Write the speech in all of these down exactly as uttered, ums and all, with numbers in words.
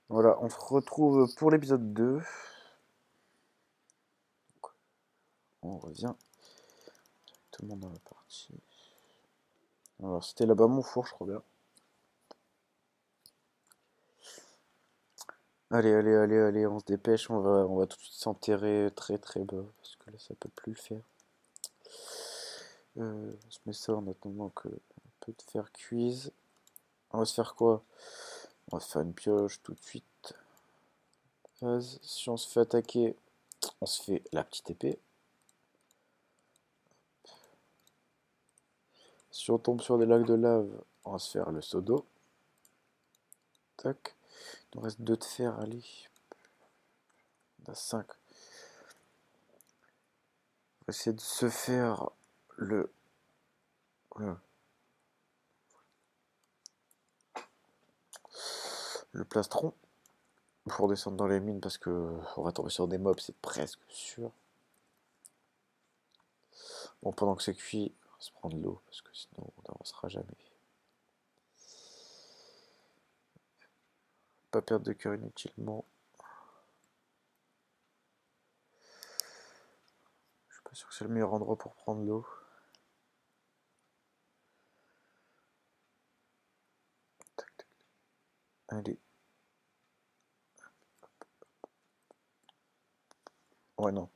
Voilà, on se retrouve pour l'épisode deux. On revient tout le monde dans la partie. Alors, c'était là-bas mon four, je crois bien. Allez, allez, allez, allez, on se dépêche, on va, on va tout de suite s'enterrer très très bas, parce que là ça peut plus le faire. Euh, on se met ça en attendant que un peu de fer cuise. On va se faire quoi? On va se faire une pioche tout de suite. Phase. Si on se fait attaquer, on se fait la petite épée. Si on tombe sur des lacs de lave, on va se faire le seau d'eau. Tac. Il nous reste deux de fer, allez. On a cinq. On va essayer de se faire le... le plastron pour descendre dans les mines parce que on va tomber sur des mobs, c'est presque sûr. Bon, pendant que c'est cuit, on va se prendre l'eau parce que sinon on n'avancera jamais. Pas perdre de cœur inutilement. Je suis pas sûr que c'est le meilleur endroit pour prendre l'eau. Allez. Ouais, non.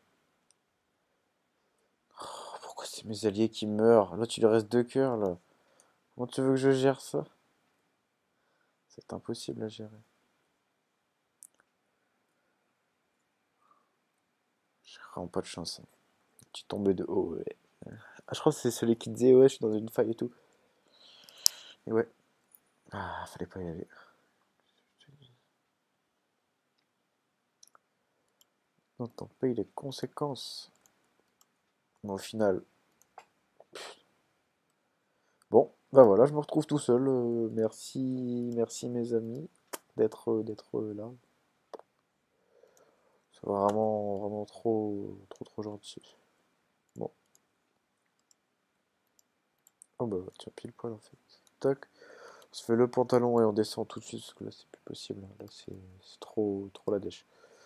Oh, pourquoi c'est mes alliés qui meurent? Là, tu lui reste deux cœurs, là. Comment tu veux que je gère ça? C'est impossible à gérer. J'ai vraiment pas de chance, hein. Tu tombais de haut, ouais. Ah, je crois que c'est celui qui disait, ouais, je suis dans une faille et tout. Et ouais. Ah, fallait pas y aller. Non, t'en payes les conséquences. Mais au final, bon, bah voilà, je me retrouve tout seul. euh, merci, merci mes amis d'être euh, d'être euh, là. C'est vraiment, vraiment trop, trop, trop gentil. Bon, oh bah tiens, pile poil en fait. Tac, on se fait le pantalon et on descend tout de suite parce que là c'est plus possible. Là c'est c'est trop, trop la dèche.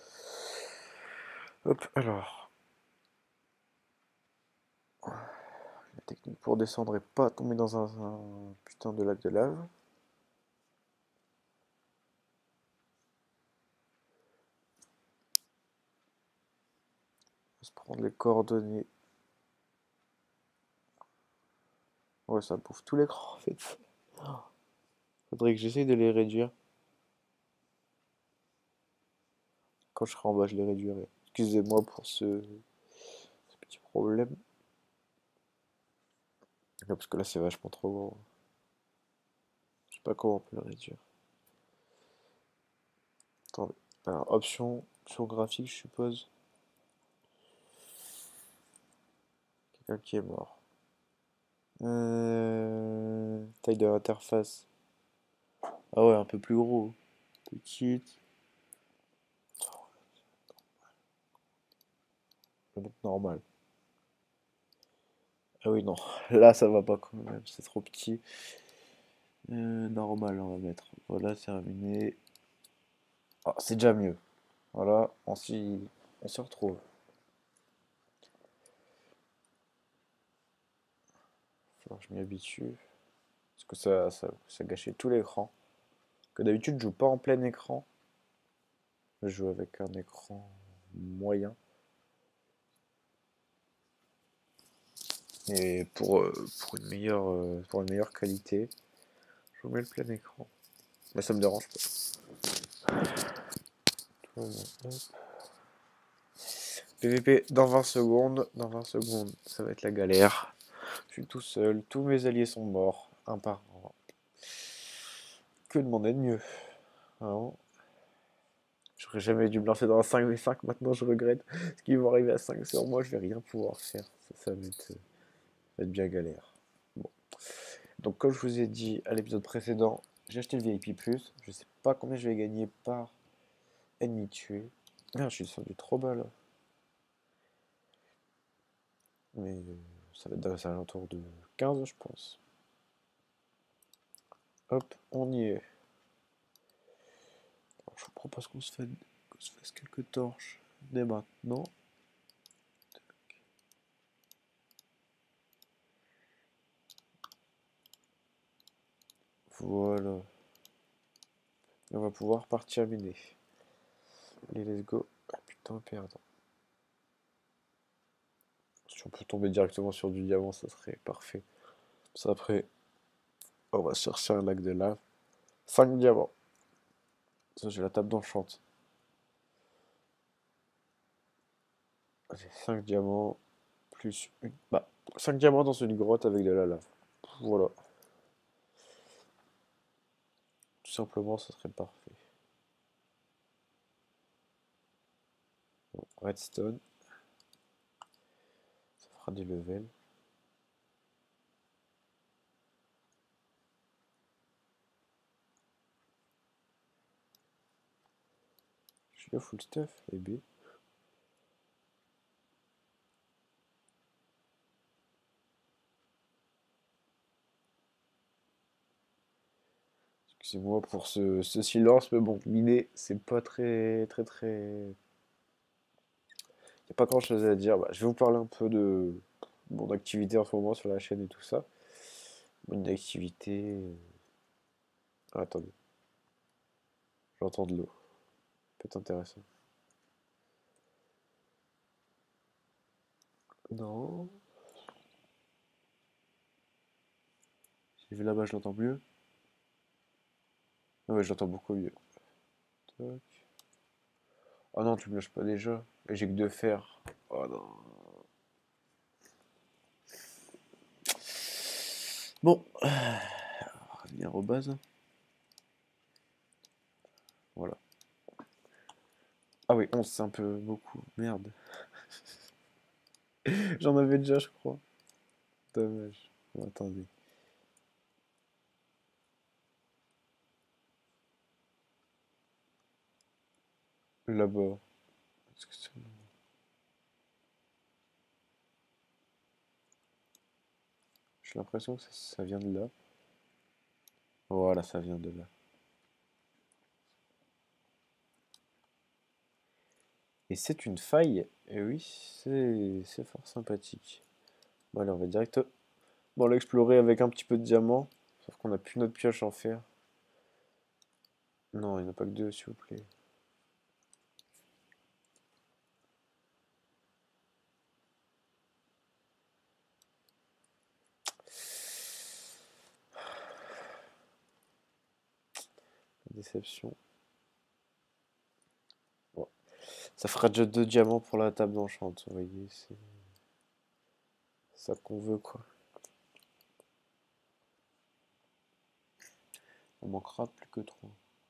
Hop, alors, la technique pour descendre et pas tomber dans un, un putain de lac de lave. On va se prendre les coordonnées. Ouais, ça bouffe tout l'écran en fait. Faudrait que j'essaye de les réduire. Quand je serai en bas, je les réduirai. Excusez-moi pour ce, ce petit problème. Non, parce que là, c'est vachement trop gros. Je sais pas comment on peut le réduire. Attendez. Alors, option, option graphique, je suppose. Quelqu'un qui est mort. Euh, taille de l'interface. Ah ouais, un peu plus gros. Petite. Je vais mettre normal. Ah oui, non. Là, ça va pas quand même. C'est trop petit. Euh, normal, on va mettre. Voilà, c'est terminé. Ah, c'est déjà mieux. Voilà, on s'y on s'y retrouve. Faut que je m'y habitue. Parce que ça, ça, ça gâchait tout l'écran. Que d'habitude, je joue pas en plein écran. Je joue avec un écran moyen. Et pour, euh, pour une meilleure, euh, pour une meilleure qualité, je vous mets le plein écran. Mais ça me dérange pas. P V P dans vingt secondes. Dans vingt secondes, ça va être la galère. Je suis tout seul. Tous mes alliés sont morts. Un par un. Que demander de mieux, hein? J'aurais jamais dû me lancer dans un cinq v cinq, maintenant je regrette. Parce qu'ils vont arriver à cinq sur moi, je vais rien pouvoir faire. Ça, ça va être, ça va être bien galère. Bon. Donc comme je vous ai dit à l'épisode précédent, j'ai acheté le V I P plus. Je sais pas combien je vais gagner par ennemi tué. Merde, je suis descendu trop bas là. Mais euh, ça va être dans les alentours de quinze, je pense. Hop, on y est. Alors, je Je vous propose qu'on se, fait... qu'on se fasse quelques torches dès maintenant. Voilà. Et on va pouvoir partir miner. Allez, let's go. Ah putain, perdre. Si on peut tomber directement sur du diamant, ça serait parfait. Ça, après, on va chercher un lac de lave. cinq diamants. Ça, j'ai la table d'enchant. J'ai cinq diamants. Plus une. Bah, cinq diamants dans une grotte avec de la lave. Voilà. Tout simplement, ça serait parfait. Bon, redstone. Ça fera des levels. Je suis là full stuff, et B. Excusez-moi pour ce, ce silence, mais bon, miner, c'est pas très, très, très... Il n'y a pas grand-chose à dire. Bah, je vais vous parler un peu de mon activité en ce moment sur la chaîne et tout ça. Une activité... Ah, attendez, j'entends de l'eau. Peut-être intéressant. Non. Si je vais là-bas, je l'entends mieux. Ah ouais, je l'entends beaucoup mieux. Tac. Oh non, tu me lâches pas déjà. Et j'ai que de fer. Oh non. Bon, on va revenir aux bases. Voilà. Ah oui, onze, c'est un peu beaucoup. Merde. J'en avais déjà, je crois. Dommage. Bon, attendez. Là-bas. Est-ce que c'est- J'ai l'impression que ça, ça vient de là. Voilà, ça vient de là. Et c'est une faille. Et oui, c'est c'est fort sympathique. Bon, allez, on va direct bon, l'explorer avec un petit peu de diamant. Sauf qu'on n'a plus notre pioche en fer. Non, il n'y en a pas que deux, s'il vous plaît. Déception. Bon. Ça fera déjà deux diamants pour la table d'enchante, vous voyez, c'est ça qu'on veut, quoi. On manquera plus que trois.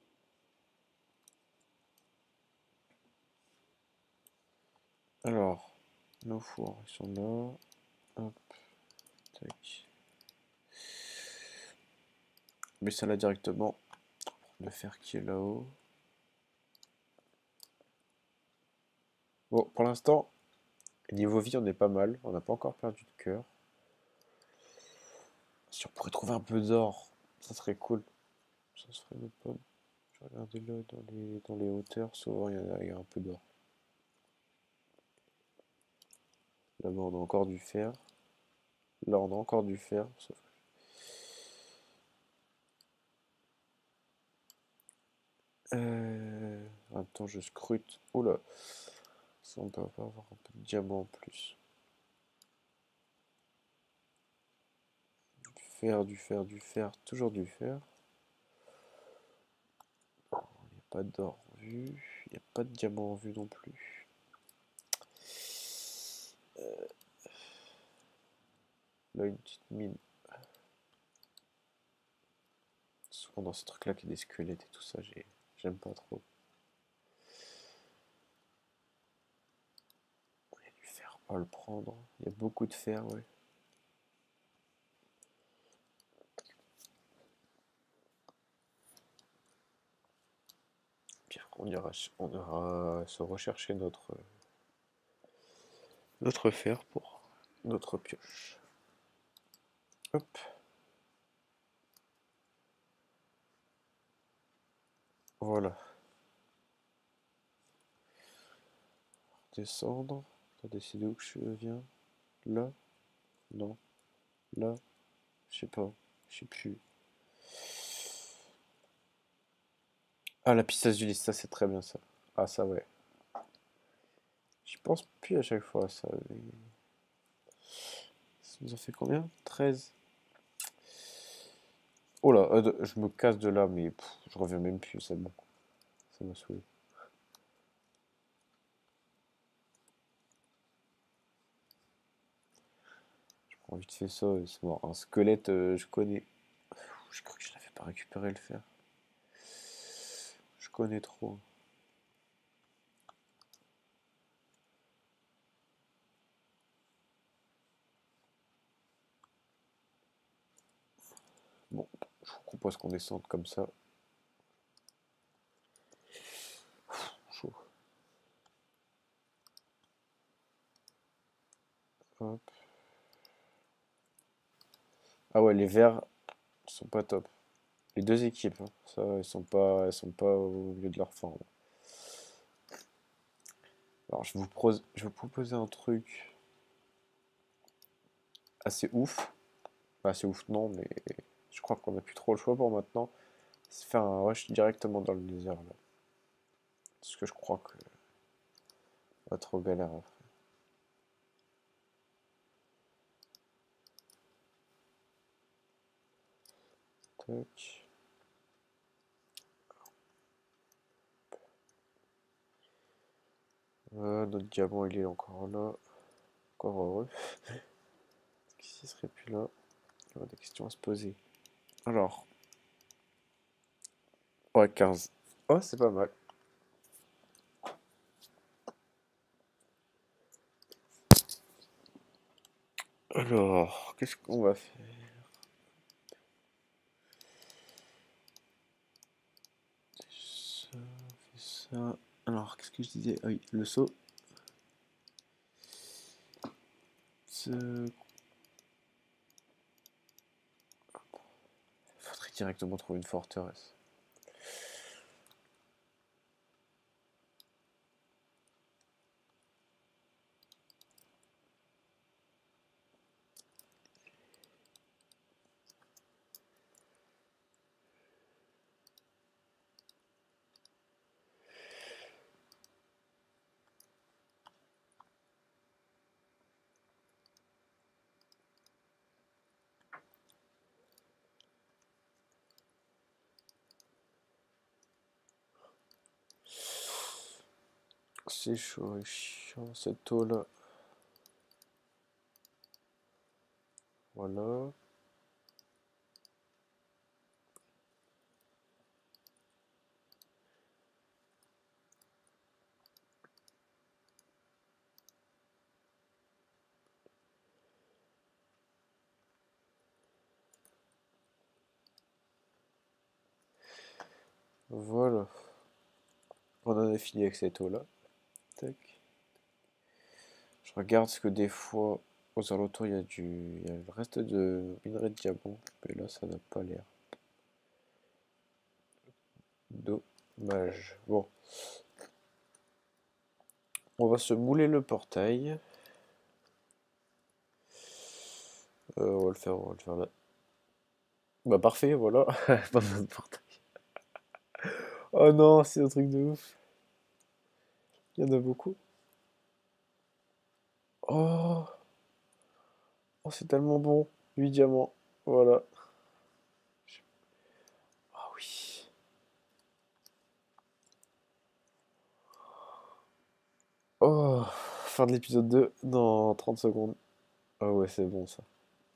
Alors, nos fours, ils sont là. Hop, tac. Mais ça là directement. Le fer qui est là-haut. Bon, pour l'instant, niveau vie, on est pas mal. On n'a pas encore perdu de cœur. Si on pourrait trouver un peu d'or, ça serait cool. Ça serait le pomme. Je vais regarder là dans les, dans les hauteurs, souvent il y, a, il y a un peu d'or. Là-bas on a encore du fer. Là on a encore du fer. Sauf... Euh... En même temps je scrute. Oula. Ça on peut pas avoir un peu de diamant en plus. Du fer, du fer, du fer. Toujours du fer. Il n'y a pas d'or en vue. Il n'y a pas de diamant en vue non plus. Euh... Là une petite mine. Souvent dans ce truc là qu'il y a des squelettes et tout ça, j'aime pas trop. Il y a du fer, on va le prendre. Il y a beaucoup de fer, ouais. Puis après, on ira, on ira se rechercher notre, notre fer pour notre pioche. Hop. Voilà. descendre. T'as décidé où que je viens? Là? Non. Là? Je sais pas. Je sais plus. Ah, la pistache du lys, ça c'est très bien ça. Ah, ça ouais. J'y pense plus à chaque fois ça. mais- Ça nous en fait combien? Treize. Oh là, euh, de- je me casse de là, mais pff, je reviens même plus, c'est bon. Ça m'a saoulé. Je prends vite fait ça, et c'est mort. Un squelette, euh, je connais. Je crois que je l'avais pas récupéré le fer. Je connais trop. Bon, je vous propose qu'on descende comme ça. Chaud. Hop. Ah ouais, les verts sont pas top. Les deux équipes, hein, ça, elles sont pas, elles sont pas au milieu de leur forme. Alors, je vous, pros- je vais vous proposer un truc assez ouf. Enfin, assez ouf, non, mais je crois qu'on a plus trop le choix pour maintenant. C'est faire un rush directement dans le désert, là. Parce que je crois que on va trop galère après. Tac. Euh, notre diamant, il est encore là. Encore heureux. Qui serait plus là? Il y aura des questions à se poser. Alors, ouais, quinze. Oh, c'est pas mal. Alors, qu'est-ce qu'on va faire? Ça, fait ça. Alors, qu'est-ce que je disais? Ah oui, le saut. Ce- Faudrait directement trouver une forteresse. C'est chaud et chiant cette eau là. Voilà. Voilà. On en a fini avec cette eau là. Tac. Je regarde ce que des fois aux alentours il y a du. Il y a le reste de minerai de diamant. Mais là ça n'a pas l'air. Dommage. Bon. On va se mouler le portail. Euh, on va le faire, on va le faire là. Bah parfait, voilà. Pas besoin de portail. Oh non, c'est un truc de ouf. Il y en a beaucoup. Oh, oh c'est tellement bon. huit diamants. Voilà. Ah oui. Oh, fin de l'épisode deux dans trente secondes. Ah ouais, c'est bon ça.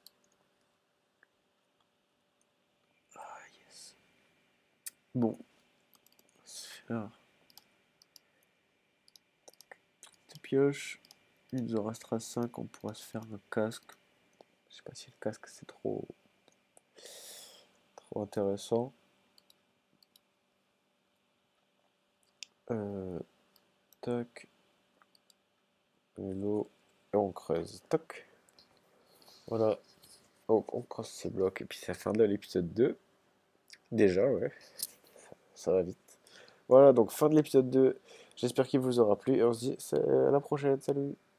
Ah yes. Bon, sphère de pioche. Il nous en restera cinq, on pourra se faire un casque. Je sais pas si le casque c'est trop, trop intéressant. Euh, tac, vélo, et on creuse. Tac. Voilà. Donc on creuse ces blocs et puis c'est la fin de l'épisode deux. Déjà, ouais, ça va vite. Voilà, donc fin de l'épisode deux. J'espère qu'il vous aura plu et on se dit à la prochaine. Salut!